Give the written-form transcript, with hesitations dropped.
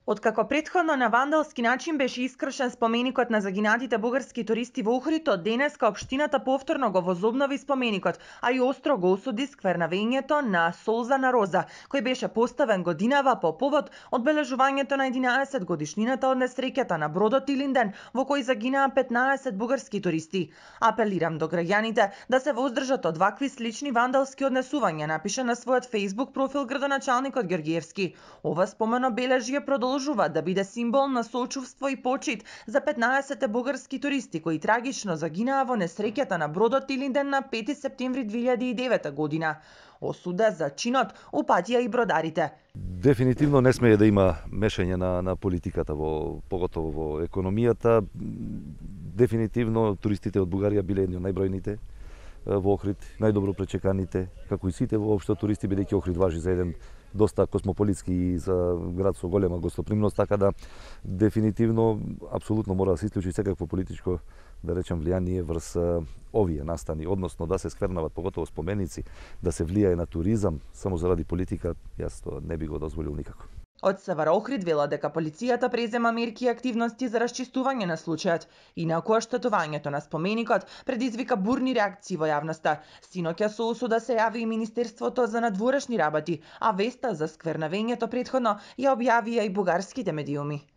Откако претходно на вандалски начин беше искршен споменикот на загинатите бугарски туристи во Охрид, од денеска општината повторно го возобнови споменикот, а и остро го осуди сквернавењето на Солзана Роза, кој беше поставен годинава по повод одбележувањето на 11 годишнината од несреќата на бродот Илинден, во кој загинаа 15 бугарски туристи. Апелирам до граѓаните да се воздржат од вакви слични вандалски однесувања, напиша на својот Facebook профил градоначалникот Георгиевски. Ова спомено бележје продолжува да биде символ на сочувство и почит за 15 бугарски туристи кои трагично загинаа во несреќата на бродот Илинден на 5 септември 2009 година. Осуда за чинот упатија и бродарите. Дефинитивно не смее да има мешање на политиката, поготово во економијата. Дефинитивно туристите од Бугарија биле едни од најбројните во Охрид, најдобро пречеканите, како и сите воопшто туристи, бидејќи Охрид важи за еден доста космополитски и за град со голема гостопримност, така да дефинитивно апсолутно мора да се исклучи секакво политичко, да речем, влијание врз овие настани, односно да се сквернават поготово споменици, да се влијае на туризам само заради политика, јас тоа не би го дозволил никако. Од СВР Охрид велат дека полицијата презема мерки и активности за расчистување на случајот, инаку оштетувањето на споменикот предизвика бурни реакции во јавноста. Синоќа со осуда се јави и Министерството за надворешни работи, а веста за сквернавењето претходно ја објавија и бугарските медиуми.